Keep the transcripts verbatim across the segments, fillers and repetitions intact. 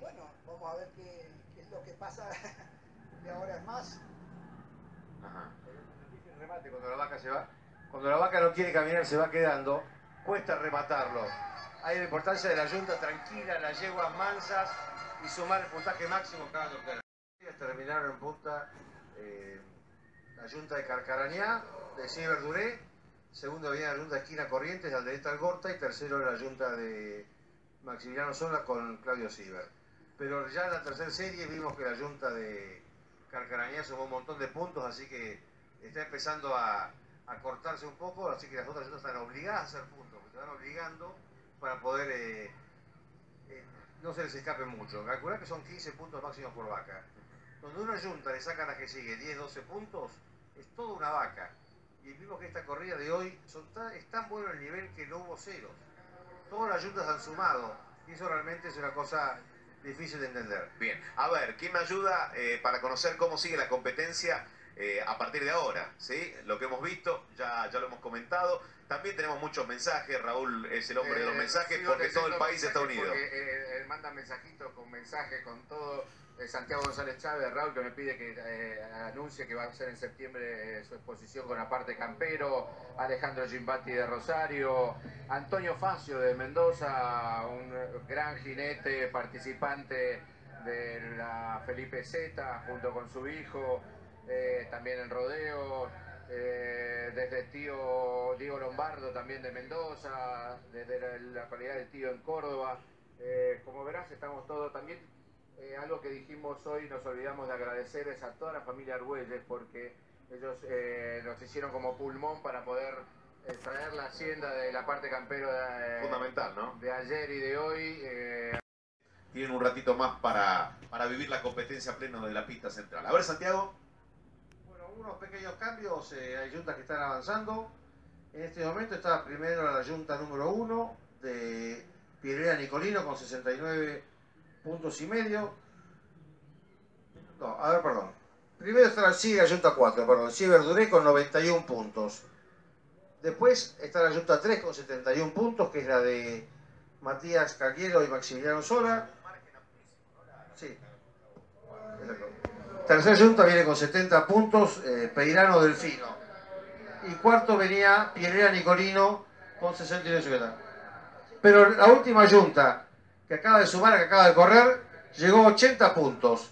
bueno, vamos a ver qué, qué es lo que pasa de ahora en más. Ajá. El remate, cuando la vaca se va, cuando la vaca no quiere caminar, se va quedando, cuesta rematarlo. Hay la importancia de la yunta tranquila, las yeguas mansas y sumar el puntaje máximo cada doctor. Terminaron en punta eh, la yunta de Carcarañá, de Ciber Duré, segundo venía la yunta de Esquina Corrientes, de Aldereta Algorta, y tercero la yunta de Maximiliano Sola con Claudio Ciber. Pero ya en la tercera serie vimos que la yunta de Carcarañá sumó un montón de puntos, así que está empezando a, a cortarse un poco, así que las otras yuntas están obligadas a hacer puntos, se están obligando para poder eh, eh, no se les escape mucho. Calcular que son quince puntos máximos por vaca. Donde una yunta le sacan a que sigue diez, doce puntos, es toda una vaca. Y vimos que esta corrida de hoy son tan, es tan bueno el nivel que no hubo ceros. Todas las yuntas han sumado, y eso realmente es una cosa difícil de entender. Bien, a ver, ¿quién me ayuda eh, para conocer cómo sigue la competencia eh, a partir de ahora? ¿Sí? Lo que hemos visto, ya, ya lo hemos comentado. También tenemos muchos mensajes, Raúl es el hombre eh, de los mensajes, sí, porque todo el país está unido. Porque, eh, él manda mensajitos con mensajes, con todo. Eh, Santiago González Chávez, Raúl, que me pide que eh, anuncie que va a hacer en septiembre eh, su exposición con Aparte Campero. Alejandro Gimbati de Rosario. Antonio Facio de Mendoza, un gran jinete, participante de la Felipe Z, junto con su hijo, eh, también en rodeo. Eh, desde el tío Diego Lombardo, también de Mendoza, desde la, la localidad del tío en Córdoba. Eh, como verás, estamos todos también. Eh, algo que dijimos hoy, nos olvidamos de agradecer es a toda la familia Argüelles, porque ellos eh, nos hicieron como pulmón para poder eh, traer la hacienda de la parte campero de, fundamental, ¿no? De ayer y de hoy. Eh... Tienen un ratito más para, para vivir la competencia pleno de la pista central. A ver, Santiago. Bueno, unos pequeños cambios, eh, hay yuntas que están avanzando. En este momento está primero la yunta número uno de Piedrera Nicolino con sesenta y nueve puntos y medio. No, a ver, perdón. Primero está la, sí, la yunta cuatro, perdón, Ciber Duré con noventa y uno puntos. Después está la yunta tres con setenta y uno puntos, que es la de Matías Cagliero y Maximiliano Sola. Sí. Tercer yunta viene con setenta puntos, eh, Peirano Delfino. Y cuarto venía Piedrera Nicolino con sesenta y nueve. Pero la última yunta que acaba de sumar, que acaba de correr, llegó a ochenta puntos.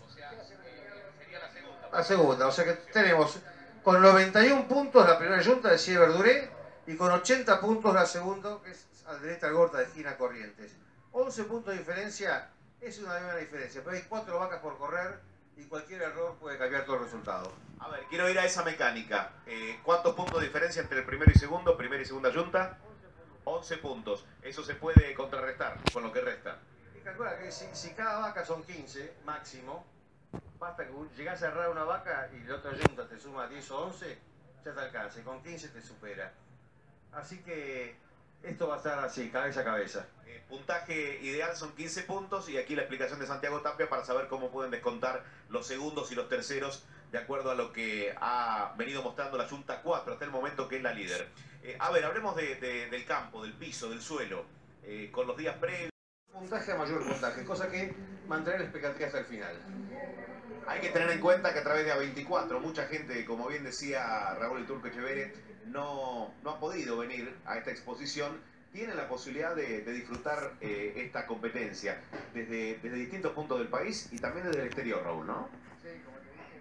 La segunda, o sea que tenemos con noventa y uno puntos la primera yunta de Ciber Duré y con ochenta puntos la segunda, que es Aldereta Algorta de Esquina Corrientes. once puntos de diferencia es una buena diferencia, pero hay cuatro vacas por correr y cualquier error puede cambiar todo el resultado. A ver, quiero ir a esa mecánica. Eh, ¿Cuántos puntos de diferencia entre el primero y segundo, primera y segunda yunta? once puntos. Eso se puede contrarrestar con lo que resta. Y calcula que si, si cada vaca son quince máximo, basta que llegás a cerrar una vaca y la otra yunta te suma diez o once, ya te alcanza. Y con quince te supera. Así que esto va a estar así, cabeza a cabeza. Eh, puntaje ideal son quince puntos y aquí la explicación de Santiago Tapia para saber cómo pueden descontar los segundos y los terceros de acuerdo a lo que ha venido mostrando la Yunta cuatro hasta el momento, que es la líder. Eh, a ver, hablemos de, de, del campo, del piso, del suelo, eh, con los días previos. Puntaje a mayor puntaje, cosa que mantener la expectativa hasta el final. Hay que tener en cuenta que a través de A veinticuatro mucha gente, como bien decía Raúl el Turco Echeverre, no, no ha podido venir a esta exposición. Tiene la posibilidad de, de disfrutar eh, esta competencia desde, desde distintos puntos del país y también desde el exterior, Raúl, ¿no? Sí, como te dije,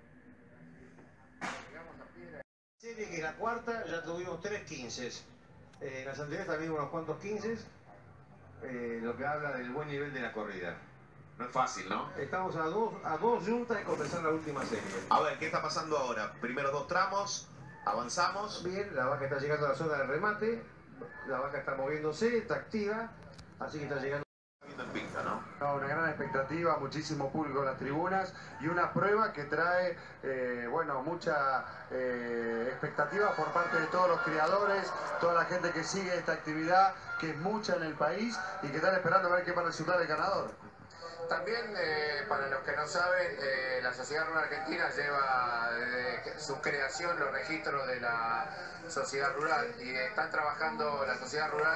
llegamos a Piedra. Serie que es la cuarta, ya tuvimos tres quince. Eh, en las anteriores también unos cuantos quince, eh, lo que habla del buen nivel de la corrida. No es fácil, ¿no? Estamos a dos, a dos yuntas de comenzar la última serie. A ver, ¿qué está pasando ahora? Primeros dos tramos, avanzamos. Bien, la vaca está llegando a la zona del remate, la vaca está moviéndose, está activa, así que está llegando. En pista, ¿no? No, una gran expectativa, muchísimo público en las tribunas y una prueba que trae, eh, bueno, mucha eh, expectativa por parte de todos los criadores, toda la gente que sigue esta actividad, que es mucha en el país y que están esperando a ver qué va a resultar el ganador. También, eh, para los que no saben, eh, la Sociedad Rural Argentina lleva desde su creación los registros de la Sociedad Rural y están trabajando la Sociedad Rural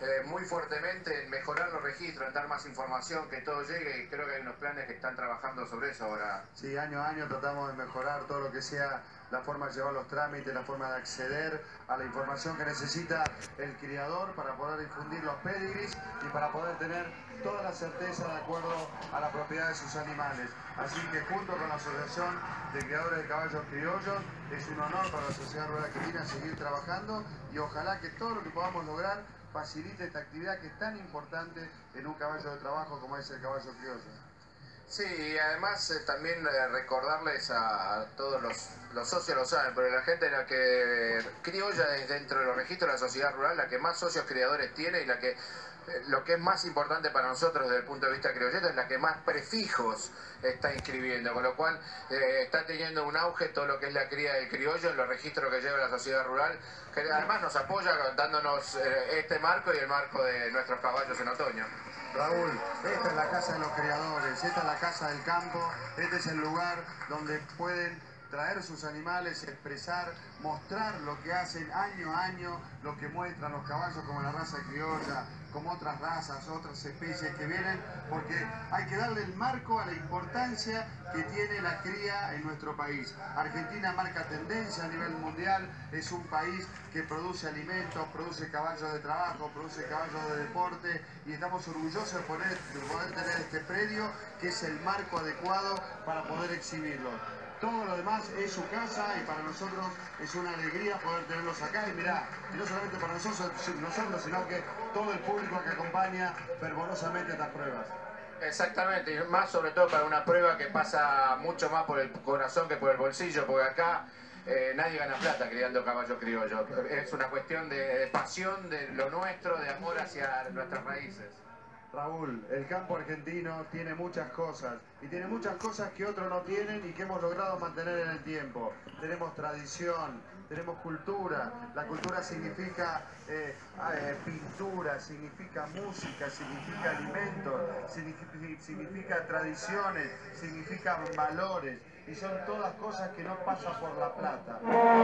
eh, muy fuertemente en mejorar los registros, en dar más información, que todo llegue, y creo que hay unos planes que están trabajando sobre eso ahora. Sí, año a año tratamos de mejorar todo lo que sea la forma de llevar los trámites, la forma de acceder a la información que necesita el criador para poder difundir los pedigrees y para poder tener toda la certeza de acuerdo a la propiedad de sus animales. Así que junto con la Asociación de Criadores de Caballos Criollos es un honor para la Sociedad Rural Argentina seguir trabajando y ojalá que todo lo que podamos lograr facilite esta actividad que es tan importante en un caballo de trabajo como es el caballo criollo. Sí, y además eh, también eh, recordarles a, a todos los, los socios, lo saben, pero la gente la que criolla es dentro de los registros de la sociedad rural, la que más socios criadores tiene y la que, eh, lo que es más importante para nosotros desde el punto de vista criollero, es la que más prefijos está inscribiendo, con lo cual eh, está teniendo un auge todo lo que es la cría del criollo en los registros que lleva la sociedad rural, que además nos apoya dándonos eh, este marco y el marco de nuestros caballos en otoño. Raúl, esta es la casa de los criadores, esta es la casa del campo, este es el lugar donde pueden traer sus animales, expresar, mostrar lo que hacen año a año, lo que muestran los caballos como la raza criolla, como otras razas, otras especies que vienen, porque hay que darle el marco a la importancia que tiene la cría en nuestro país. Argentina marca tendencia a nivel mundial, es un país que produce alimentos, produce caballos de trabajo, produce caballos de deporte y estamos orgullosos de poder, de poder tener este predio que es el marco adecuado para poder exhibirlo. Todo lo demás es su casa y para nosotros es una alegría poder tenerlos acá. Y mirá, y no solamente para nosotros, nosotros, sino que todo el público que acompaña fervorosamente estas pruebas. Exactamente, y más sobre todo para una prueba que pasa mucho más por el corazón que por el bolsillo, porque acá eh, nadie gana plata criando caballo criollo. Es una cuestión de, de pasión, de lo nuestro, de amor hacia nuestras raíces. Raúl, el campo argentino tiene muchas cosas y tiene muchas cosas que otros no tienen y que hemos logrado mantener en el tiempo. Tenemos tradición, tenemos cultura, la cultura significa eh, eh, pintura, significa música, significa alimentos, significa, significa tradiciones, significa valores y son todas cosas que no pasan por la plata.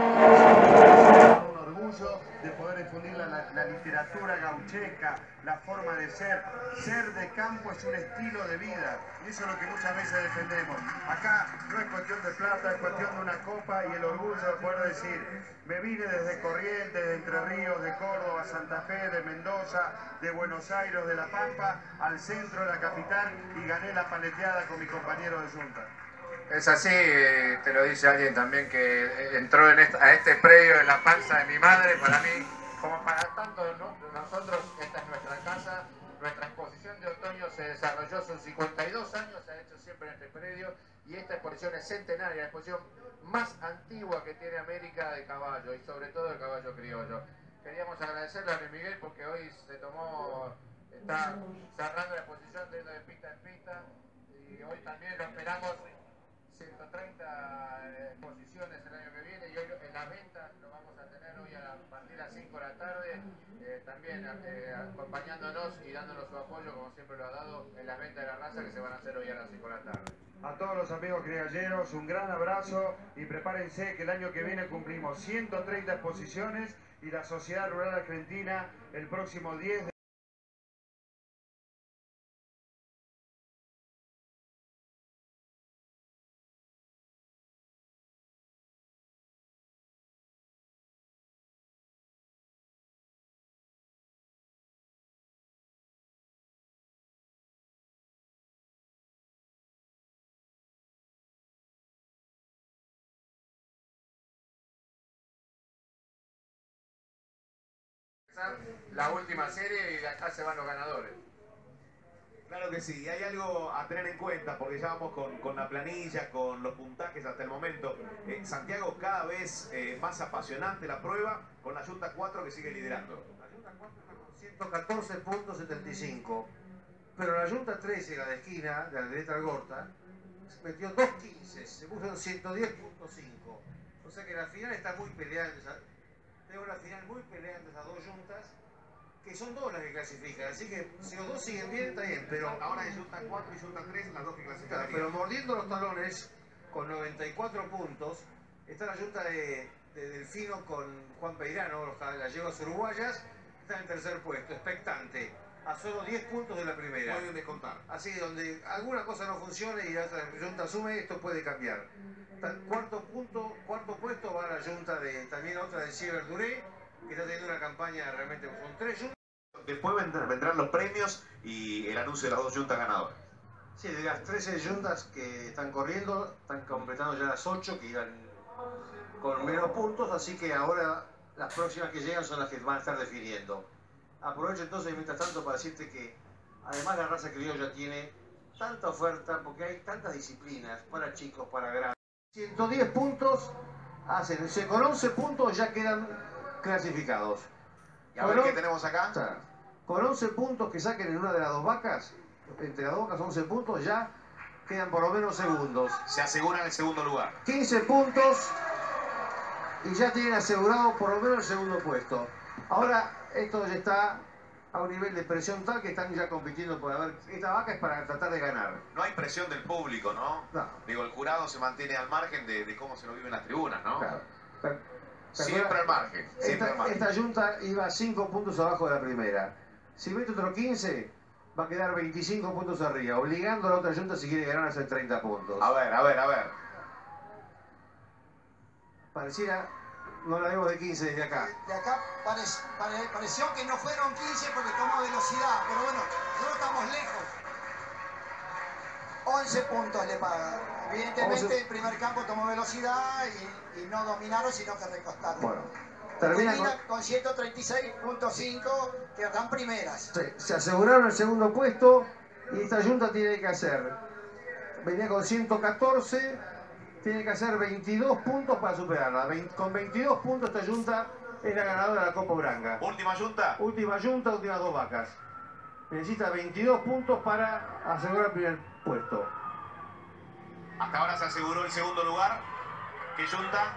Es un orgullo de poder difundir la, la, la literatura gaucheca, la forma de ser. Ser de campo es un estilo de vida y eso es lo que muchas veces defendemos. Acá no es cuestión de plata, es cuestión de una copa y el orgullo de poder decir, me vine desde Corrientes, de Entre Ríos, de Córdoba, Santa Fe, de Mendoza, de Buenos Aires, de La Pampa, al centro de la capital y gané la paleteada con mi compañero de Junta. Es así, eh, te lo dice alguien también que entró en esta, a este predio en la panza de mi madre. Para mí, como para tanto ¿no? nosotros, esta es nuestra casa. Nuestra exposición de otoño se desarrolló hace cincuenta y dos años, se ha hecho siempre en este predio y esta exposición es centenaria, la exposición más antigua que tiene América de caballo y sobre todo de caballo criollo. Queríamos agradecerle a Luis Miguel porque hoy se tomó, está cerrando la exposición de, de pista en pista y hoy también lo esperamos. ciento treinta exposiciones el año que viene y hoy en la venta lo vamos a tener hoy a partir de las cinco de la tarde, eh, también eh, acompañándonos y dándonos su apoyo como siempre lo ha dado en las ventas de la raza que se van a hacer hoy a las cinco de la tarde. A todos los amigos criolleros, un gran abrazo y prepárense que el año que viene cumplimos ciento treinta exposiciones y la Sociedad Rural Argentina el próximo diez de la última serie y de acá se van los ganadores. Claro que sí, y hay algo a tener en cuenta porque ya vamos con, con la planilla, con los puntajes hasta el momento. Eh, Santiago, cada vez eh, más apasionante la prueba con la Junta cuatro que sigue liderando. La Junta cuatro está con ciento catorce punto setenta y cinco, pero la Junta trece, la de esquina, de la derecha al Gorta, metió dos quince, se puso en ciento diez punto cinco. O sea que la final está muy peleada entre esas, tengo la final muy peleada entre esas dos juntas, que son dos las que clasifican, así que si los dos siguen bien, está bien, pero Ahora es Junta cuatro y Junta tres, las dos que clasifican. claro, pero mordiendo los talones, con noventa y cuatro puntos, está la Junta de, de Delfino con Juan Peirano, los, las yeguas uruguayas, está en el tercer puesto, expectante, a solo diez puntos de la primera. Pueden descontar. Así, donde alguna cosa no funcione y la otra Junta asume, esto puede cambiar. Cuarto punto, cuarto puesto va la Junta de, también otra de Siever Duré, que está teniendo una campaña realmente, son tres Juntas. Después vendrán, vendrán los premios y el anuncio de las dos juntas ganadoras. Sí, de las trece Juntas que están corriendo, están completando ya las ocho que iban con menos puntos, así que ahora las próximas que llegan son las que van a estar definiendo. Aprovecho entonces, mientras tanto, para decirte que además la raza criolla tiene tanta oferta, porque hay tantas disciplinas para chicos, para grandes. ciento diez puntos hacen, con once puntos ya quedan clasificados. Y a ver qué tenemos acá. Con once puntos que saquen en una de las dos vacas, entre las dos vacas once puntos, ya quedan por lo menos segundos. Se aseguran el segundo lugar. quince puntos y ya tienen asegurado por lo menos el segundo puesto. Ahora esto ya está a un nivel de presión tal que están ya compitiendo por ver. Esta vaca es para tratar de ganar. No hay presión del público, ¿no? No. Digo, el jurado se mantiene al margen de, de cómo se lo vive en las tribunas, ¿no? Claro. Pero, Siempre al margen. Siempre esta, al margen. esta Junta iba cinco puntos abajo de la primera. Si mete otro quince, va a quedar veinticinco puntos arriba, obligando a la otra Junta si quiere ganar a hacer treinta puntos. A ver, a ver, a ver. Pareciera, no la vemos de quince desde acá. De acá pare, pare, pareció que no fueron quince porque tomó velocidad, pero bueno, nosotros estamos lejos. once puntos le pagan. Evidentemente el primer campo tomó velocidad y, y no dominaron, sino que recostaron. Bueno, termina Termina con... con ciento treinta y seis punto cinco, que están primeras. Sí, se aseguraron el segundo puesto y esta Junta tiene que hacer, venía con ciento catorce, tiene que hacer veintidós puntos para superarla. veinte, con veintidós puntos esta Junta es la ganadora de la Copa Uranga. Última junta. Última Junta, últimas dos vacas. Necesita veintidós puntos para asegurar el primer puesto. Hasta ahora se aseguró el segundo lugar. ¿Qué junta?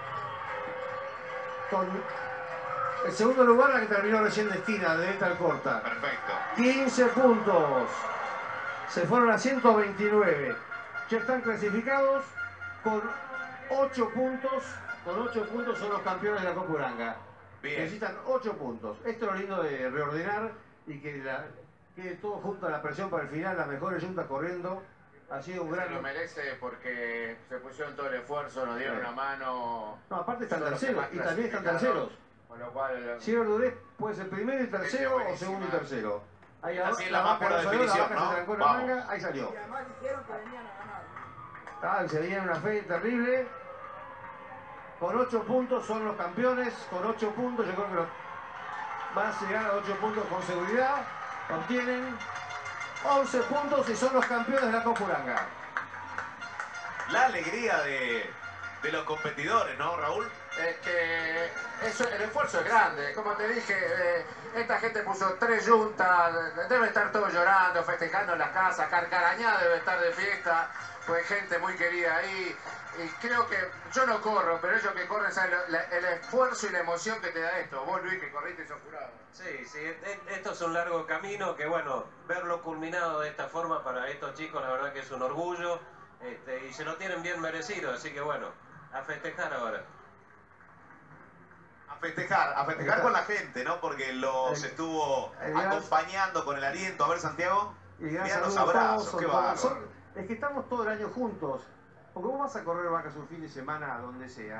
Con el segundo lugar la que terminó recién de esquina, de esta al corta. Perfecto. quince puntos. Se fueron a ciento veintinueve. Ya están clasificados con ocho puntos. Con ocho puntos son los campeones de la Copa Uranga. Bien. Necesitan ocho puntos. Esto es lo lindo de reordenar y que la, quede todo junto a la presión para el final. Las mejores juntas corriendo. Ha sido un gran... Se lo merece porque se pusieron todo el esfuerzo, nos dieron Sí. una mano. No, aparte están Son los que terceros más y también están clasificaron, terceros. Con lo cual, Siever Duré puede ser primero y tercero Ese o segundo y buenísima. tercero. Ahí Esta sí es la vaca más por la no salió, definición, la vaca ¿no? se trancó en la Vamos. manga, ahí salió. Y además dijeron que venían a ganar. Ah, se veía una fe terrible. Con ocho puntos son los campeones. Con ocho puntos, yo creo que los... van a llegar a ocho puntos con seguridad. Obtienen once puntos y son los campeones de la Copa Uranga. La alegría de, de los competidores, ¿no, Raúl? es que eso, el esfuerzo es grande. Como te dije, eh, esta gente puso tres juntas, debe estar todos llorando, festejando en las casas, Carcarañá debe estar de fiesta, pues gente muy querida ahí. Y creo que yo no corro, pero ellos que corren saben lo- la- el esfuerzo y la emoción que te da esto. Vos, Luis, que corriste y sos jurado. Sí, sí, e- esto es un largo camino que, bueno, verlo culminado de esta forma para estos chicos, la verdad que es un orgullo, este, y se lo tienen bien merecido, así que, bueno, a festejar ahora. A festejar, a festejar con la gente, ¿no? Porque los El- estuvo el gran- acompañando con el aliento. A ver, Santiago. Y gran Mirá los saludo a todos, abrazos, son qué todos- bárbaro. son- Es que estamos todo el año juntos. Porque vos vas a correr vacas un fin de semana donde sea.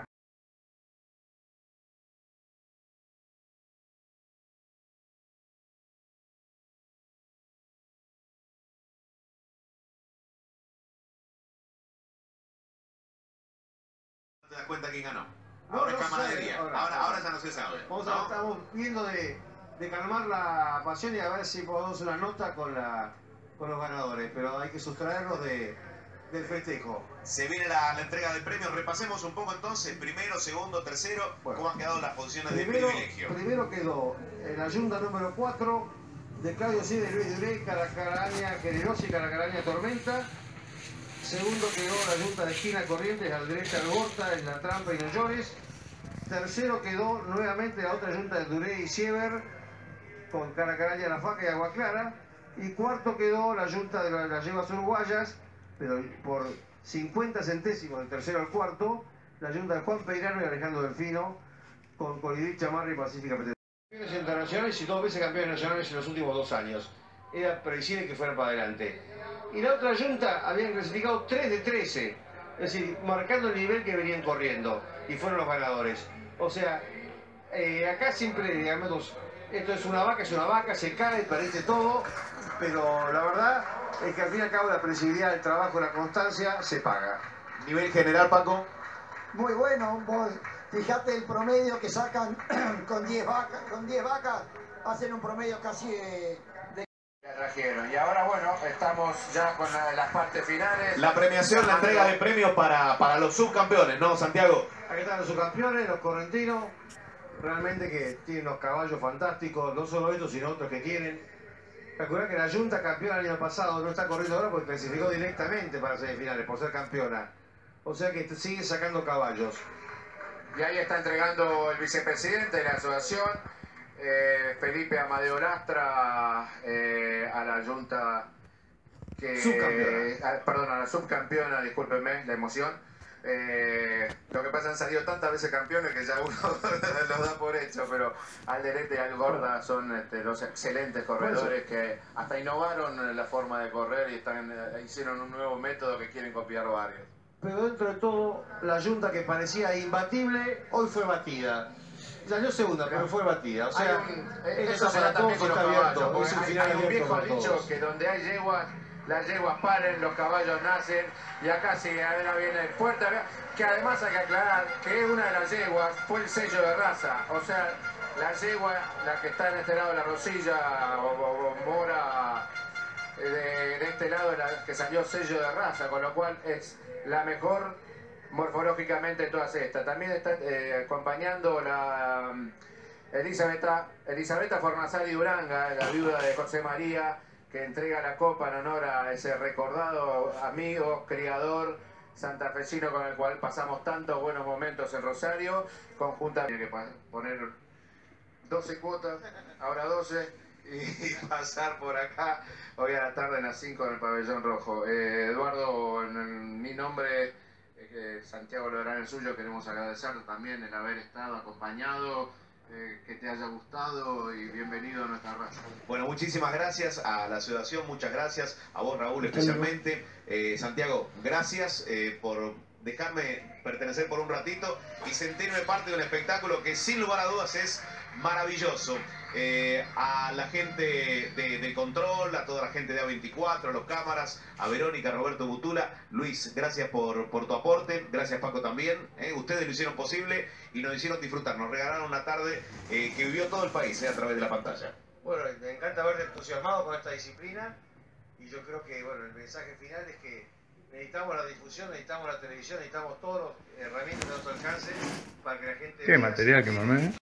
No te das cuenta quién ganó. No, Ahora no es sé, camaradería. ahora- Ahora, ahora ya no se sabe. Vamos ¿no? a, estamos viendo de, de calmar la pasión y a ver si podemos una nota con, la, con los ganadores. Pero hay que sustraerlos de, del festejo. Se viene la, la entrega de premios. Repasemos un poco entonces. Primero, segundo, tercero. Bueno. ¿Cómo han quedado las posiciones de Primero, privilegio? primero quedó en la yunta número cuatro de Claudio Cid, Luis Duré, Caracaraña Generosa y Caracaraña Tormenta. Segundo quedó la yunta de esquina Corrientes, al derecha Alborta, en la trampa y no llores. Tercero quedó nuevamente la otra yunta de Duré y Siever, con Caracaraña, La Faca y Agua Clara. Y cuarto quedó la yunta de la- las yeguas uruguayas, pero por cincuenta centésimos del tercero al cuarto, la yunta de Juan Peirano y Alejandro Delfino, con Colibrí, Chamarra y Pacífica Petrolera. Campeones internacionales y dos veces campeones nacionales en los últimos dos años. Era previsible que fueran para adelante. Y la otra junta habían clasificado tres de trece, es decir, marcando el nivel que venían corriendo, y fueron los ganadores. O sea, eh, acá siempre, digamos, esto es una vaca, es una vaca, se cae, parece todo, pero la verdad es que al fin y al cabo la previsibilidad del trabajo, la constancia, se paga. Nivel general, Paco. Muy bueno, vos fijate el promedio que sacan con diez vacas, con diez vacas hacen un promedio casi de... de... Trajeron. Y ahora, bueno, estamos ya con la, las partes finales. La premiación, la entrega de premios para, para los subcampeones, ¿no, Santiago? Aquí están los subcampeones, los correntinos, realmente que tienen unos caballos fantásticos, no solo estos, sino otros que tienen. Recuerda que la Junta campeona el año pasado no está corriendo ahora porque clasificó directamente para semifinales, por ser campeona. O sea que sigue sacando caballos. Y ahí está entregando el vicepresidente de la asociación, eh, Felipe Amadeo Lastra, eh, a la Junta que... Subcampeona. A, perdón, a la subcampeona, discúlpenme la emoción. Eh, lo que pasa, han salido tantas veces campeones que ya uno los da por hecho, pero Alderete y Algorda son este, los excelentes corredores que hasta innovaron la forma de correr y están, eh, hicieron un nuevo método que quieren copiar varios. Pero dentro de todo, la Junta que parecía imbatible, hoy fue batida. Salió segunda, pero fue batida. O sea, Hay un, esto eso se da para todos también con los está caballos, abierto. porque Es un hay, final hay un abierto viejo para dicho todos. que donde hay yeguas, las yeguas paren, los caballos nacen, y acá sí, ahora viene fuerte, que además hay que aclarar que una de las yeguas fue el sello de raza, o sea, la yegua, la que está en este lado de la rosilla, o, o, o mora, de, de este lado, la que salió sello de raza, con lo cual es la mejor morfológicamente de todas estas. También está eh, acompañando la um, Elisabetta, Elisabetta Fornasari Duranga, la viuda de José María, que entrega la copa en honor a ese recordado amigo, criador santafesino con el cual pasamos tantos buenos momentos en Rosario. Conjuntamente, tiene que poner doce cuotas, ahora doce, y pasar por acá hoy a la tarde en las cinco en el pabellón rojo. Eh, Eduardo, en, en mi nombre, eh, Santiago lo hará en el suyo, queremos agradecer también el haber estado acompañado, eh, que te haya gustado y bienvenido a nuestra raza. Bueno, muchísimas gracias a la asociación, muchas gracias a vos, Raúl, especialmente. Eh, Santiago, gracias eh, por dejarme pertenecer por un ratito y sentirme parte de un espectáculo que sin lugar a dudas es maravilloso. Eh, a la gente de, de control, a toda la gente de A veinticuatro, a los cámaras, a Verónica, Roberto Butula, Luis, gracias por, por tu aporte, gracias Paco también, eh, ustedes lo hicieron posible y nos hicieron disfrutar, nos regalaron una tarde eh, que vivió todo el país eh, a través de la pantalla. Bueno, me encanta verte entusiasmado con esta disciplina y yo creo que bueno, el mensaje final es que necesitamos la difusión, necesitamos la televisión, necesitamos todas las herramientas de nuestro alcance para que la gente... ¿Qué material que mamé?